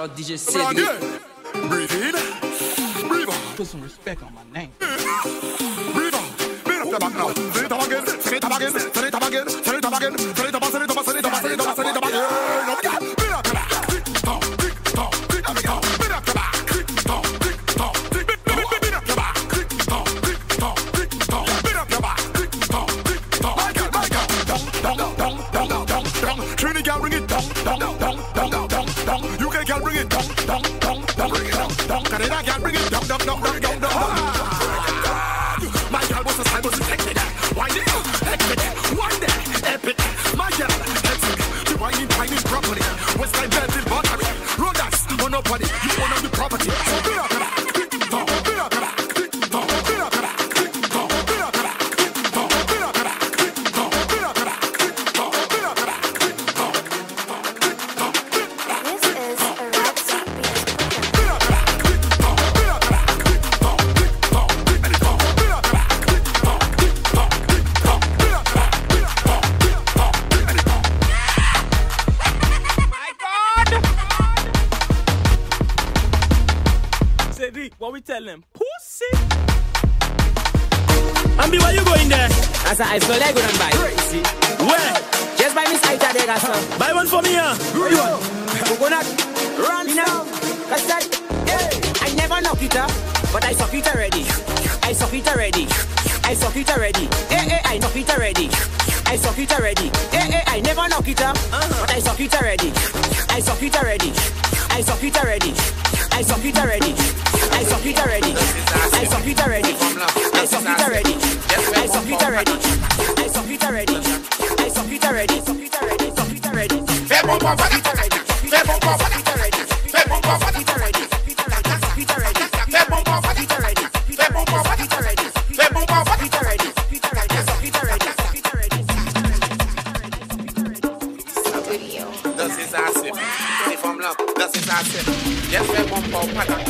out DJ Cedric. Breathe in, breathe out. Put some respect on my name. Breathe out. Beat up your back now. Send it up again. Send it up again. Send it up again. Send it up again. Send it up. Send it up. Send it up. Send it up. Send it up again. No, beat up your back. Tick tock, tick tock, tick tock. Beat up your back. Tick tock, tick tock, tick tock. Beat up your back. Tick tock, tick tock, tick tock. Beat up your back. Tick tock, tick tock. My girl, my girl. Dong, dong, dong, dong, dong, dong. Trini girl, bring it dong, dong, dong, dong, dong, dong. UK girl, bring it dong, dong, dong, dong, dong, dong. Canada girl, bring it dong, dong, dong, dong, dong, dong. My girl was a side, was a sexy there. Wind it up, epic, wind it, epic. My girl, epic. The whining property. West Side Belfield, Botany. Road that's monopoly. You own up the property. So be up, tick tock, be up, tick tock, be up, tick tock, be up, tick tock, be up, tick tock, be up, tick tock, be up, tick tock, tick tock. This is a Rhapsody Beats production. Be up, tick tock, be up, tick tock, tick tock, tick tock, be up, tick tock, tick tock, tick tock, be up, tick tock, tick tock, tick tock. Cedric, what we tell them? Pussy. Ambi, where you going there? As I saw that good and buy. Where? Just buy me side there, guys. Buy one for me, huh? Coconut, run now. Custard, I never knock it up, but I suck it already. I suck it already. I suck it already. I knock it already. I suck it already. I never knock it up, but I suck it already. I suck it already. I suck it already. I suck it already. I suck it already. I suck it already. I suck it already. I suck it already. I suck it already. I suck it already. Suck it already. Suck it already. Fais bon bon, Suck it already. fais bon bon, Suck it already. fais bon bon, Suck it already. Suck it already. Suck it already. fais bon bon, Suck it already. fais bon bon, Suck it already. fais bon bon. Suck it already. Suck it already. Suck it already. Suck it already. Das ist assez. C'est from love. Das ist assez. Yes, fais bon bon,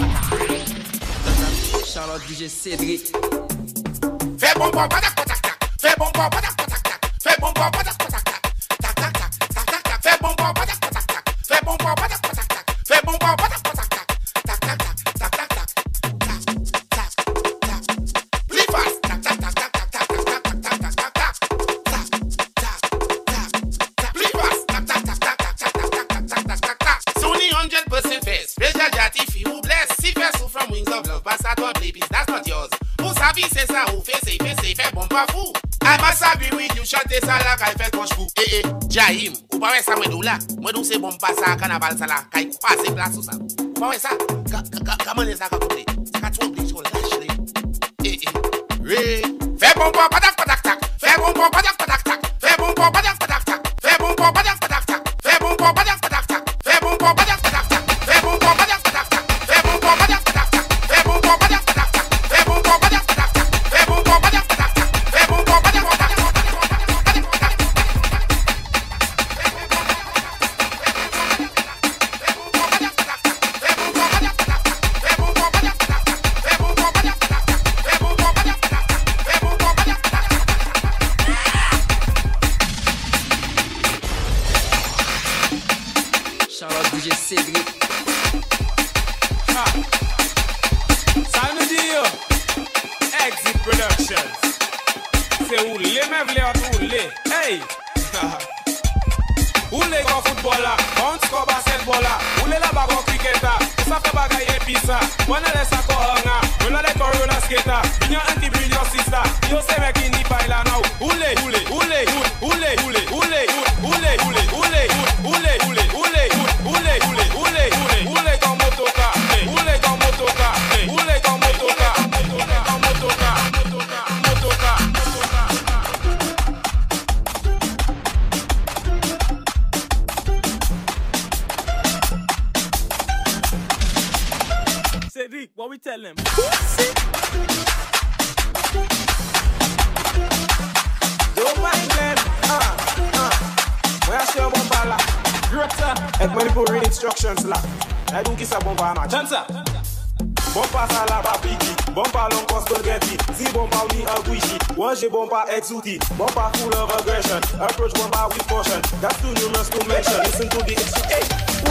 Shout out DJ Cedric. Fais bon bon, patak patak tak. Fais bon bon, patak patak tak. Fais bon bon, patak patak tak. Tak tak tak, tak tak tak. Fais bon bon, patak patak tak. Fais bon bon, patak patak tak. Fais bon bon, patak patak tak. Tak tak tak, tak tak tak. Tak tak tak. Plus fast. Tak tak tak tak tak tak tak tak tak tak tak tak. Tak tak tak. Plus fast. Tak tak tak tak tak tak tak tak tak tak tak. Sony 100% face. Special jati fi who bless. Si fait so from wings of love. Pass à toi babies, that's not yours. Vous savez c'est ça ou fait bon pas fou. I must agree with you, chante ça là kay fait coche fou. Jaim, ou pas ouais ça moi dou là. Moi dou c'est bon pas ça carnaval ça là kay passer place ou ça. Ou pas ouais ça. Comment les ça ka couper. Ça ka tromper sur lâche les. Fais bon pas patak patak tak. Fais bon pas patak patak tak. Fais bon pas patak patak tak. Fais bon pas patak patak tak. Fais bon pas patak patak tak. Fais bon pas patak patak tak. Fais bon pas patak patak tak. Fais bon pas patak patak tak. Fais bon pas patak patak tak. Fais bon pas patak patak tak. Fais bon pas patak patak tak. Fais bon pas patak patak tak. Shout out DJ Cedric. Ça nous dit yo. Exit Productions. C'est où les mecs vle où les. Hey. Où les gars football là, on score basketball là, où les là-bas gros cricket là, ça fait bagaille épissa, on a laissé encore un, on a les corona skater, il y a un petit billion sister, yo c'est mec qui n'y pas là now, où les, comme motoka, où les comme motoka, où les comme motoka, motoka. Cedric, what we tell them? Don't mind them. Where's your bomba la? Greta. And when you read instructions la, I don't kiss a bomba na. Chansa. Bomba sala ba piki, bomba long cost spaghetti. See bomba ni aguishi. One J bomba exuti, bomba full of aggression. Approach bomba with caution. That's too numerous to mention. Listen to the hey.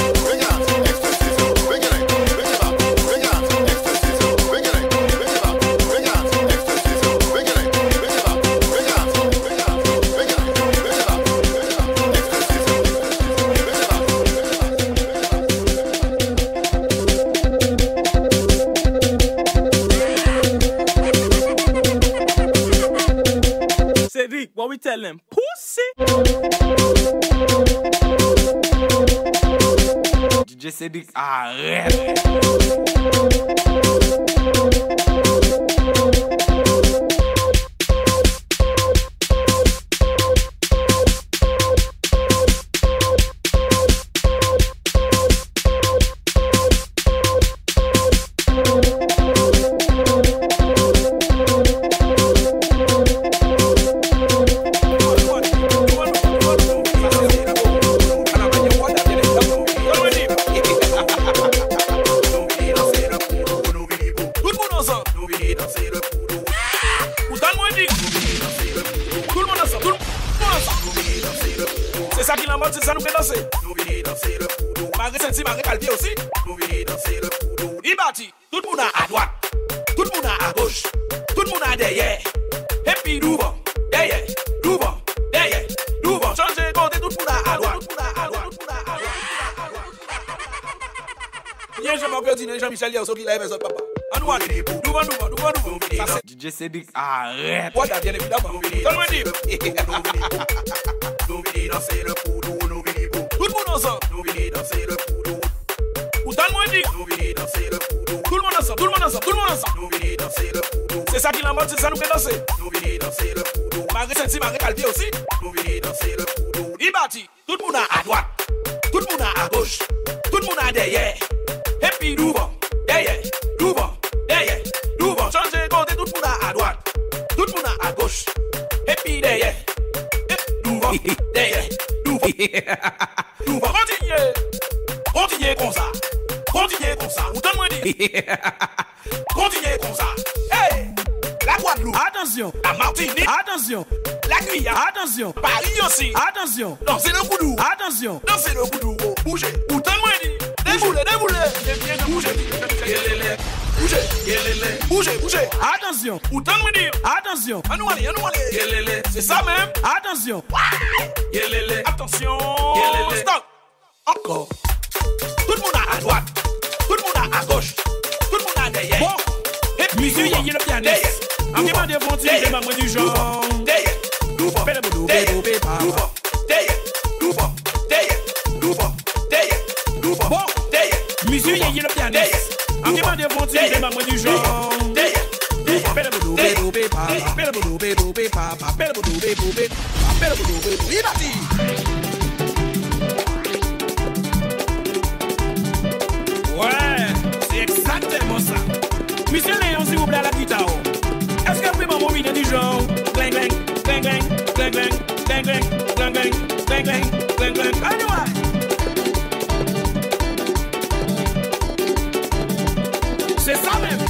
Cedric, what we tell them? Pussy. DJ DJ Cédric, arrête. C'est ça qui l'embête, c'est ça nous fait danser. Malgré senti, malgré calvier aussi. Il bâtit, tout le monde à droite, tout le monde à gauche, tout le monde à derrière. Et puis devant, derrière, devant, derrière, devant. Changez côté, tout le monde à droite, tout le monde à droite, tout le monde à droite. Bien, je m'en perds, Jean-Michel, il y a aussi qui lève les autres papa. Devant, DJ Cédric, arrête. Voilà, bien évidemment. Donne-moi dire. Tout le monde ensemble. Ou donne-moi dire. Tout le monde ensemble, tout le monde ensemble, tout le monde ensemble. C'est ça qui l'embête, c'est ça nous fait danser. Malgré senti, malgré calvier aussi. Il bâtit, tout le monde à droite, tout le monde à gauche, tout le monde à derrière. Et puis devant, derrière, devant, derrière, devant. Changez côté, tout le monde à droite, tout le monde à gauche. Et puis derrière, devant, derrière, devant. Devant, continuez comme ça. Continuez comme ça. Ou donne-moi dire. Continuez comme ça. Hey! La Guadeloupe. Attention. La Martinique. Attention. La Guyane. Attention. Paris aussi. Attention. Dansez le goudou. Attention. Dansez le goudou. Bougez. Ou donne-moi dire. Déboulez, déboulez. Bougez. Bougez. Bougez, bougez. Attention. Ou donne-moi dire. Attention. À nous aller, à nous aller. C'est ça même. Attention. Attention. Stop. Encore. Tout le monde à droite, tout le monde à gauche, tout le monde à derrière. Bon, et puis monsieur, il y a le pianiste. En demandant des frontières, des membres du genre. Derrière, double, derrière, bon, monsieur, il y a le pianiste. En demandant des frontières, des membres du genre. Ouais, c'est exactement ça. Monsieur Léon, s'il vous plaît, à la guitare. Est-ce que vous pouvez m'envoyer du genre? Gling, gling, gling, gling, gling, gling, gling, gling, gling, gling, gling, gling, gling, gling. Anyway. C'est ça même.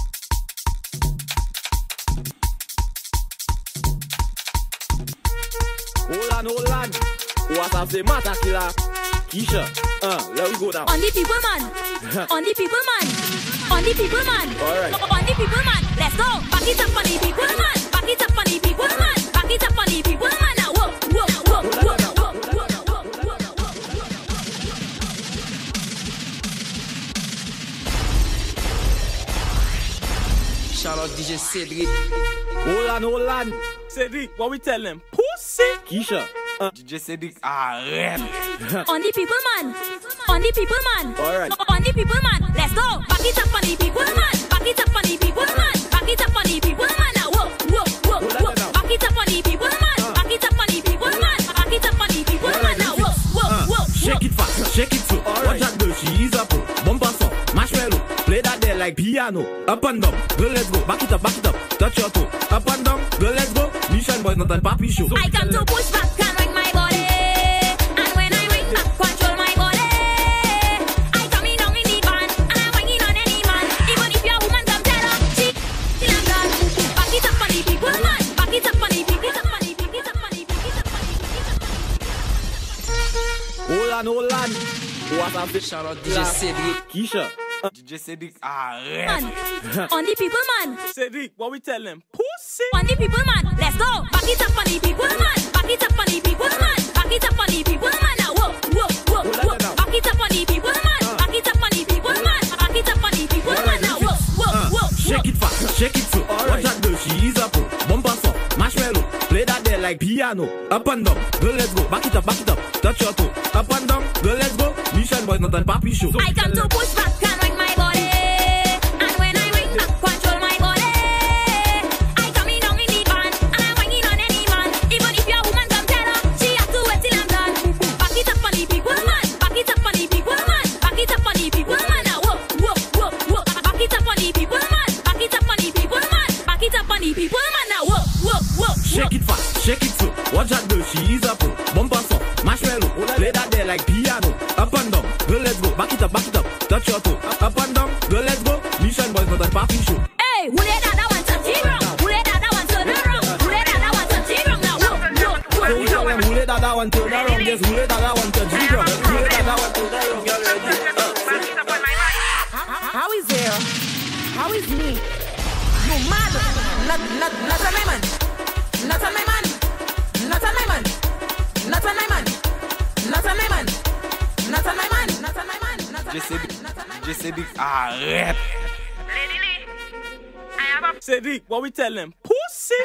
Holan, what up, c'est Matakila. Kisha, let we go now. On the people man, on the people man, on the people man, Alright. on the people man. Let's go. Back it up on the people man, back it up on the people man, back it up on the people man. Now whoa, whoa, whoa, whoa, whoa, whoa, whoa, whoa. Shout out DJ Cédric. Holan. Cédric, what we tell them? Pussy. Kisha. DJ Cédric, arrête. On the people man, on the people man, Alright. on the people man. Let's go. Back it up on the people man, back it up on the people man, back it up on the people man. Now whoa, whoa, whoa, whoa. Back it up on the people man, back it up on the people man, back it up on the people man. Now whoa, whoa, whoa. Shake it fast, shake it slow. Watch that girl, she is a pro. Bumper song, marshmallow. Play that there like piano. Up and down, girl, let's go. Back it up, touch your toe. Up and down, girl, let's go. Mission boys, not a papi show. I come to push back and ring my body, and when I ring back, control my body. I come in down in the van, and I'm ringing on any man. Even if your woman come tell her, she still I'm done. Back it up on the people, man. Back it up on the people, back it up on the people, back it up on the people, back it up on the people. Holan. What up, Shout out DJ Cédric. Kisha. DJ Cédric, arrête. Man, on the people, man. Cédric, what we tell them? Pussy. On the people, man. Let's go. Back it up on the people, man. Back it up on the people, man. Back it up on the people, man. Now whoa, whoa, whoa, whoa. Back it up on the people, man. Back it up on the people, man. Back it up on the people, man. Now whoa, whoa, whoa. Shake it fast, shake it slow. Watch that girl, she is a pro. Bumper song, marshmallow. Play that there like piano. Up and down, girl, let's go. Back it up, touch your toe. Up and down, girl, let's go. Mission boy, boys not on papi show. I come to push back and wing my body. And when I wing back, control my body. I come in down in the van, and I'm winging on any man. Even if your woman come tell her, she has to wait till I'm done. Back it up on the people, man. Back it up on the people, man. Back it up on the people, man. Now, whoa, whoa, whoa, whoa. Back it up on the people, man. Back it up on the people, man. Back it up on the people, man. Now, whoa, whoa, whoa. Shake it fast, shake it slow. Watch that girl, she is a pro. Bumper song, marshmallow. Play that there like piano. Up and down, girl, let's go. Back it up, touch your toe. Up and down, girl, let's go. Mission boys not a party show. Hey, who let that one touch it wrong? Who let that one turn around? Who let that one touch it wrong? Now, whoa, whoa, whoa. So we tell them who let that one turn around. Yes, who let that one touch it wrong? Who let that one turn around? You're ready. How is there? How is me? You mad? Not on my man. Not on my man. Not on my man. Not on my man. Not on my man. Not on my man. Not on my man. Not on my man. Cédric, arrête. Cédric, what we tell them? Pussy.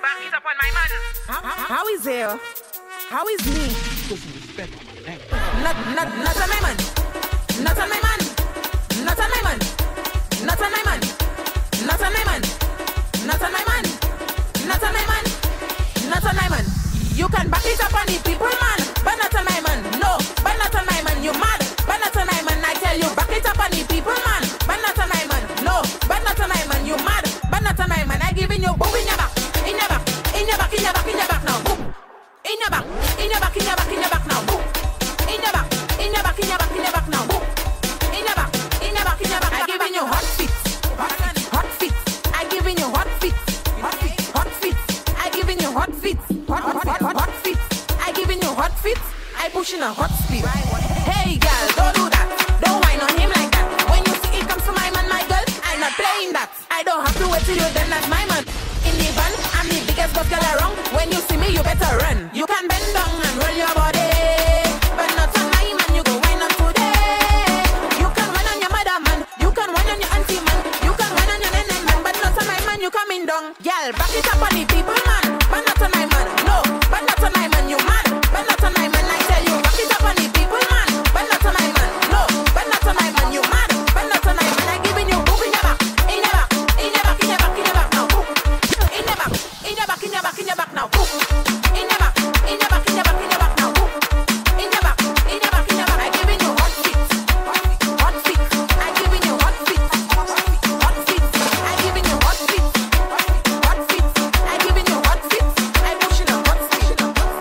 How is there? How is me? Not on my man. Not on my man. Not on my man. Not on my man. Not on my man. Not on my man. Not on my man. Not on my man. You can back it up on the people, man. But not on my man. No, but not on my man. You mad? But not on my man. I tell you, back it up on the people, man. But not on my man. No, but not on my man. You mad? But not on my man. I giving you boom in your back. In your back. In your back. In your back. In your back now. Boom. In your back. In your back. In your back. In your back now. Boom. In your back. In your back. In your back. In your back now. Boom. In your back. In your back. In your back. I giving you hot feet. Hot feet. I giving you hot feet. Hot feet. I giving you hot feet. Hot feet. I giving you hot feet. I pushing a hot speed. Hey girl, don't do that. Don't whine on him like that. When you see it comes to my man, my girl, I'm not playing that. I don't have to wait till you then that's my man. In the band, I'm the biggest boss girl around. When you see me, you better run. You can bend down and roll your body, but not on my man. You go whine on today. You can whine on your mother man. You can whine on your auntie man. You can whine on your nene man, but not on my man. You coming down, girl. Back it up on the people man, but not on my man. No, but not on my man. You mad? But not on my man. I tell you, back it up on the people man, but not on my man. No, but not on my man. You mad? But not on my man. I giving you boom in your back, in your back, in your back, in your back, in your back now. Boom. In your back, in your back, in your back, in your back now. Boom. In your back, in your back, in your back, in your back now. Boom. In your back, in your back, in your back. I giving you hot feet, hot feet. I giving you hot feet, hot feet. I giving you hot feet, hot feet. I giving you hot feet. I pushing a hot speed.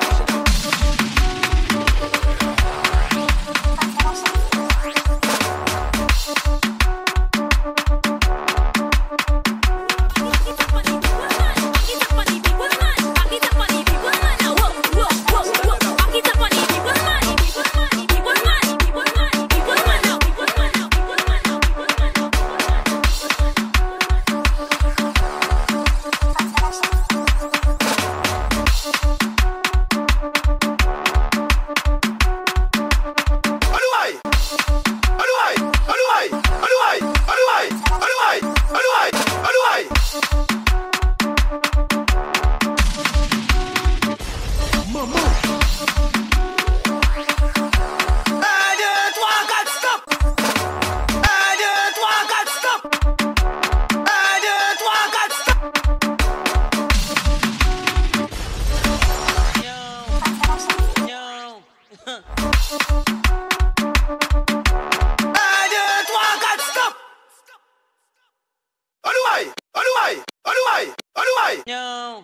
No.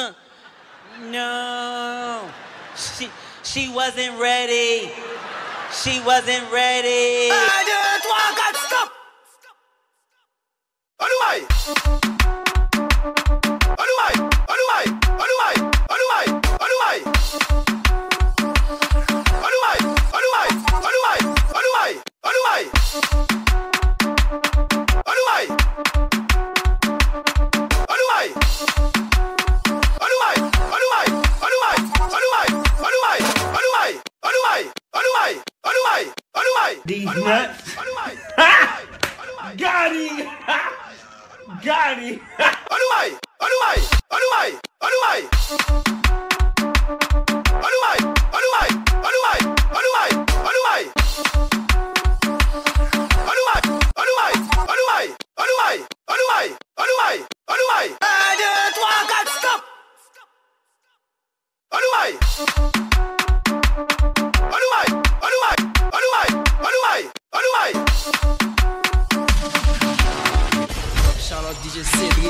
No. She wasn't ready. She wasn't ready. 1, 2, 3, 4, stop. These nuts. Got him. Got him. Alouaï. 1, 2, 3, 4, stop. Alouaï. Alouaï. Alouaï. Alouaï. Alouaï. Alouaï. Charlotte DJ Cédric.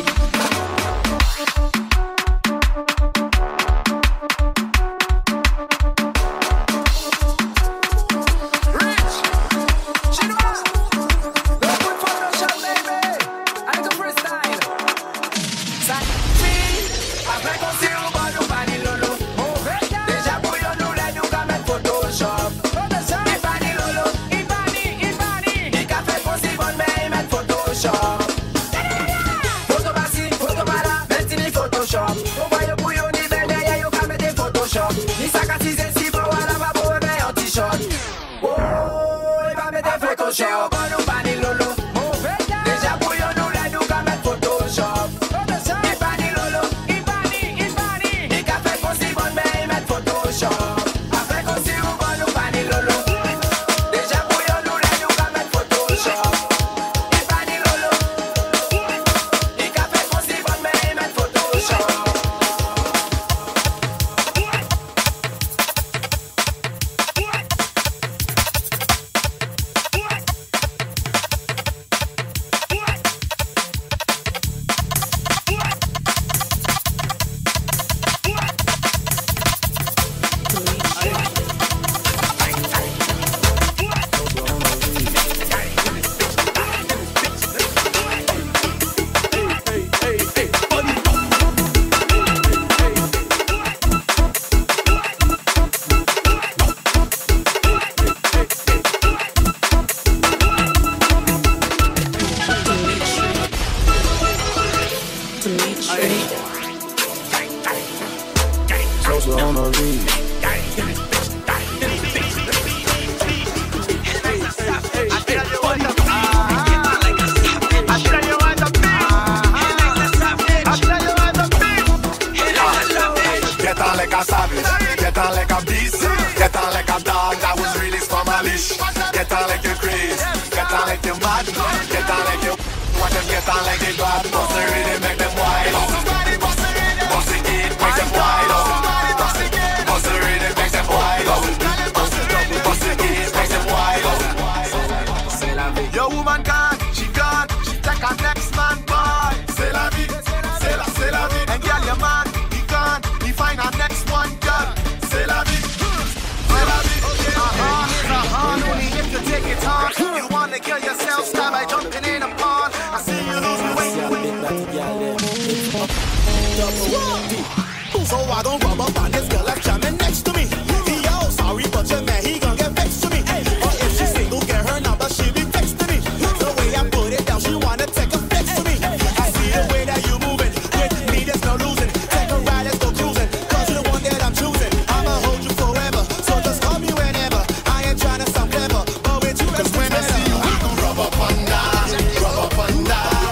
So I don't rub up on this girl that's jamming next to me. Yo, sorry, but your man, he gon' get vexed to me. Or if she's single, get her number, she be texting me. The way I put it down, she wanna take a flex to me. I see the way that you moving. With me, there's no losing. Take a ride, let's go cruising. Cause you're the one that I'm choosing. I'ma hold you forever. So just call me whenever. I ain't trying to sound clever, but with you, it's when I see you, we can rub up on that. Rub up on that.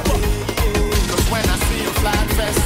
Cause when I see you flying fast.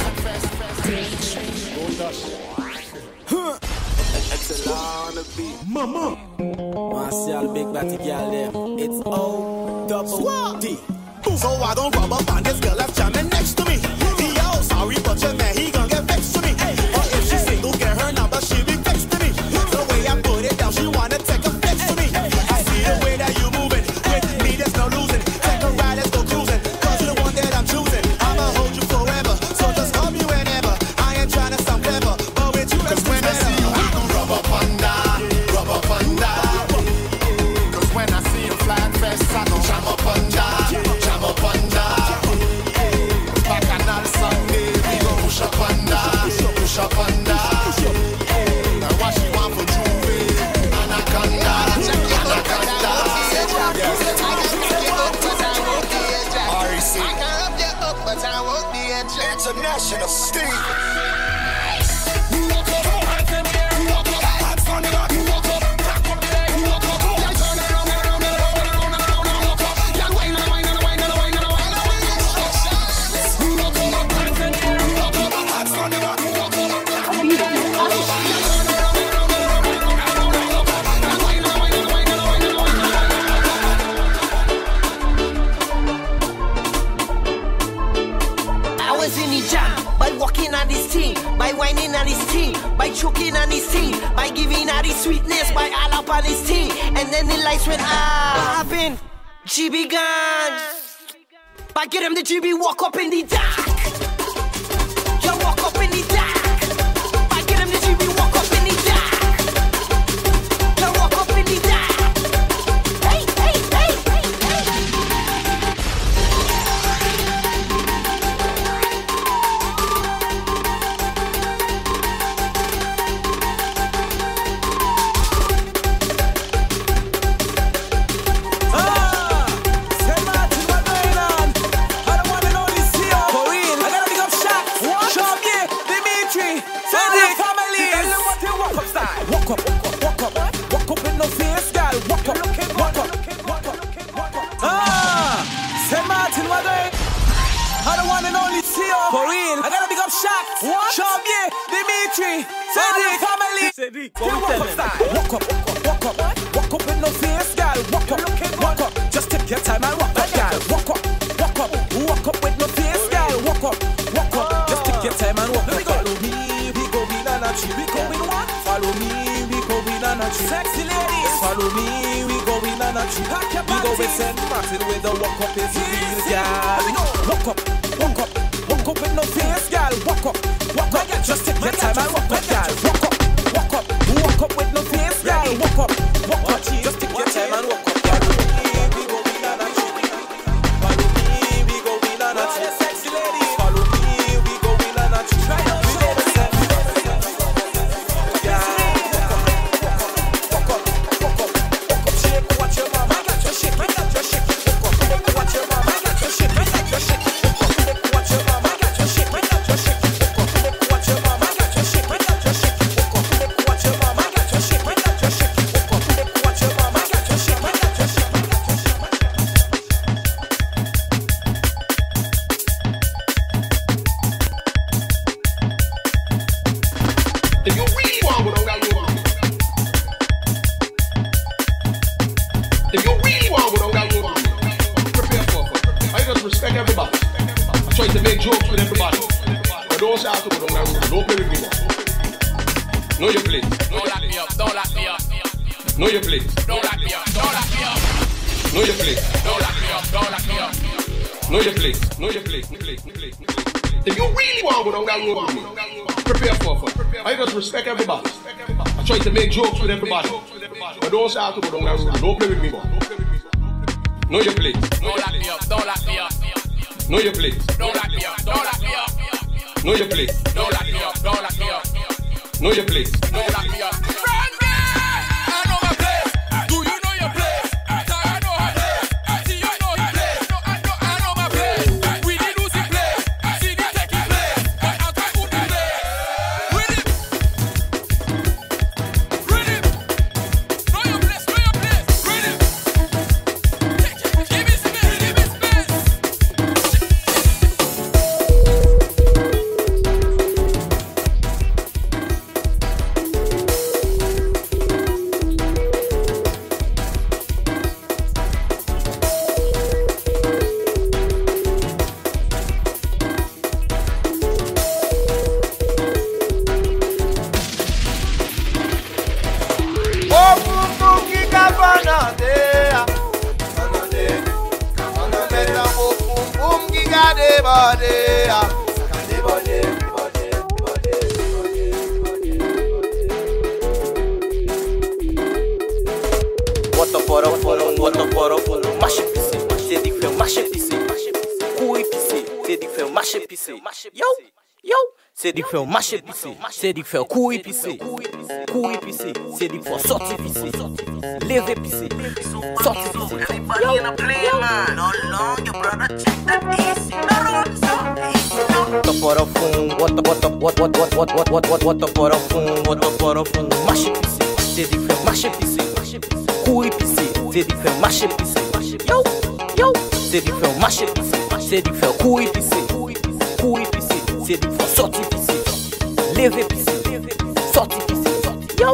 On the beat. Mama. Wanna see all the big batty girl there? It's O-double-D. So I don't rub up on this girl that's jamming next to me. Yo, sorry, but your man, he gon' get vexed to me. Or if she's single, get her number, she be texting me. The way I put it down, she wanna take a flex to me. I see the way that you moving. With me, there's no losing. Take a ride, let's go cruising. Cause you're the one that I'm choosing. I'ma hold you forever. So just call me whenever. I ain't trying to sound clever, but with you, it's when I see you, we can rub up on that. Rub up on that. Cause when I see you flying fast, I don't jam up on that. Jam up on that. Bacchanal Sunday, we gon' push up on that. Push up on that. Now what she want for Juve? Anaconda. Anaconda. REC. I can up you up, but I won't be at you. International Steve. I was sweetness in the jam. By walking on this thing, by whining on this thing, by choking on this thing, by giving her the sweetness, by all up on this thing. And then the lights went out. What happened? GB gone. By get him the GB walk up in the dark. You walk up in the dark. By get him the GB walk up in the dark. You walk up in the dark. Hey, hey, hey, hey, hey. Dimitri, Cedric, family. Cedric, walk up, walk up with no face, girl. Walk up, just take your time and walk up, girl. Walk up with no face, girl. Walk up, just take your time and walk up. Follow me, we go in on a tree. We go in what? Follow me, we go in on a tree. Sexy ladies, follow me, we go in on a tree. We go with St. Martin with the walk up is real, girl. Walk up with no face, girl. Walk up, just take your time and walk up, girl. Walk up with no face, girl. Walk up, just take your time and walk up, girl. We go in on a tree. Follow me, we go in on a tree. Sexy ladies, follow me, we go in on a tree. We go with St. Walk up, shake, watch your mama, got your shake, watch your mama, got your shake, watch your mama. If you really want to go down that road with me, prepare for it. I just respect everybody. I try to make jokes with everybody. But don't start to go down that road. Don't play with me, boy. Know your place. Don't lock me up. Don't lock me up. Know your place. Don't lock me up. Don't lock me up. Know your place. Don't lock me up. Don't lock me up. Know your place. Don't lock me up. C'est du faire marcher pissé, c'est du faire courir pissé, courir pissé, c'est du faire sortir pissé, lever pissé, sortir pissé. Everybody in a play, man. No long, your brother check that easy. No wrong, so easy. What for a phone? What for a phone? Marcher pissé, c'est du faire marcher pissé, courir pissé, c'est du faire marcher pissé. Yo, c'est du faire marcher pissé, c'est du faire courir pissé, courir pissé. C'est du faire sortir pissé, lever pissé, sortir pissé. Yo.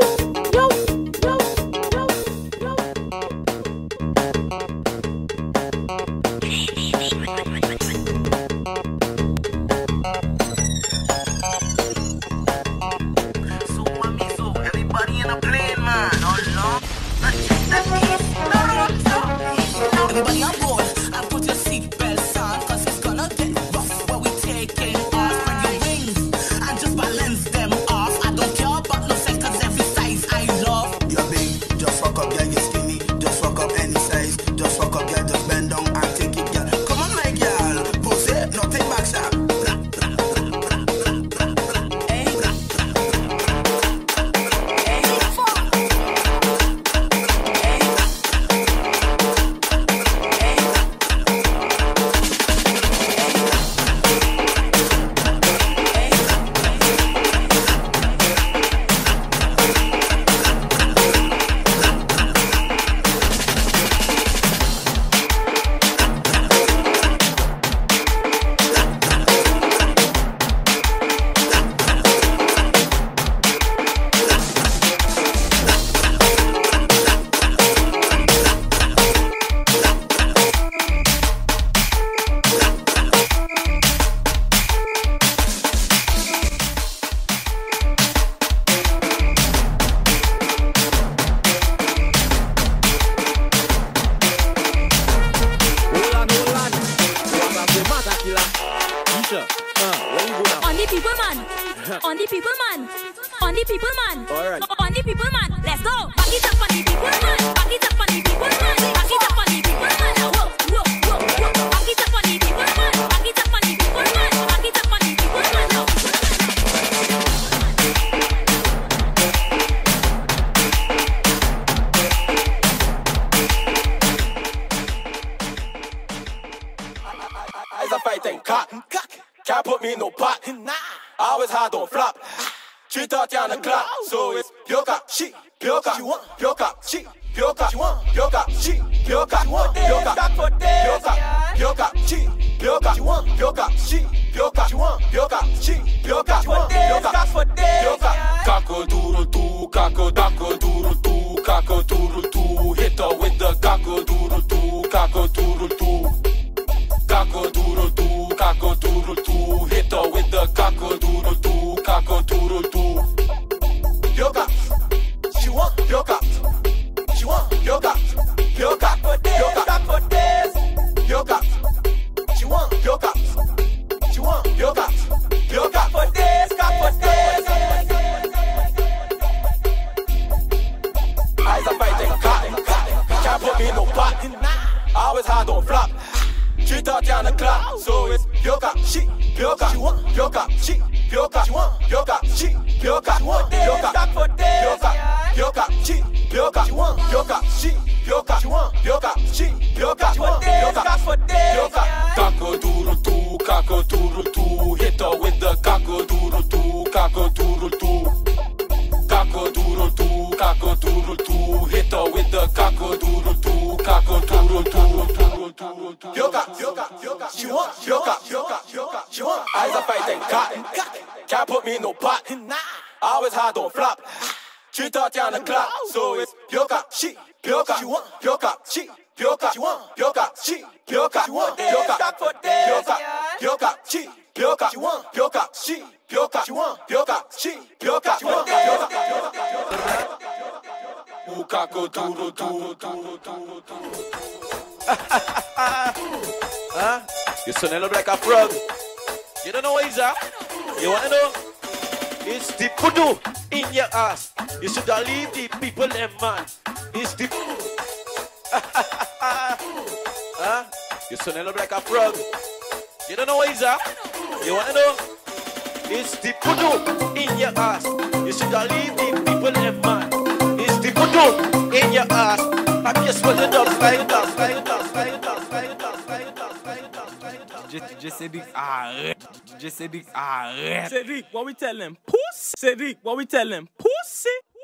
people man. On the people man. On the people man. Alright. On the people man. Let's go. Back it up on the people man. Back it up on the people man. Back it up on the people man. Whoa, whoa, whoa, whoa. Back it up on the people man. Back it up on the people man. Back it up on the people man. I's a fighting cock. Can't put me in no pot. Always hard on flop. 3:30 on the clock. So it's Pioca, she, Pioca, Pioca, she, Pioca, Pioca, she, Pioca, Pioca, Pioca, Pioca, she, Pioca, Pioca, she, Pioca, Pioca, she, Pioca, Pioca, Caco duro tu, caco duro tu, caco duro tu. Hit her with the caco duro tu, caco duro tu. Caco duro tu, caco duro tu. Hit her with the caco duro tu, caco duro tu. Yoga, she want yoga. She want yoga, yoga, yoga for this. Yoga, she want yoga. She want yoga, yoga for this, for this. Eyes are fighting cock. Can't put me in no pot. Always hard on flop. 3:30 on the clock, so it's Pioca, she, Pioca, Pioca, she, Pioca, Pioca, she, Pioca, Pioca, Pioca, Pioca, she, Pioca, Pioca, she, Pioca, Pioca, she, Pioca, Pioca, Caco duro tu, caco duro tu. Hit her with the caco duro tu, caco duro tu. Caco duro tu, caco duro tu. Hit her with the caco duro tu, caco duro tu. Yoga, yoga, yoga. She want yoga, yoga, yoga. She want. Eyes are fighting cock. Can't put me in no pot. Always hard on flop. 3:30 on the clock, so it's Pioca, she, Pioca, Pioca, she, Pioca, Pioca, she, Pioca, Pioca, Pioca, Pioca, she, Pioca, Pioca, she, Pioca, Pioca, she, Pioca, Pioca. Caco duro duro. Huh? You sound look like a frog. You don't know what he's at? You want to know? It's the pudu in your ass. You should leave the people them, man. It's the huh? You sound look like a frog. You don't know what he's at? You want to know? It's the pudu in your ass. You should leave the people them, man. It's the pudu in your ass. I guess what you does, like does. DJ Cedric, arrête. DJ Cedric, arrête. Cedric, what we tell them? Pussy. Cedric, what we tell them? Pussy.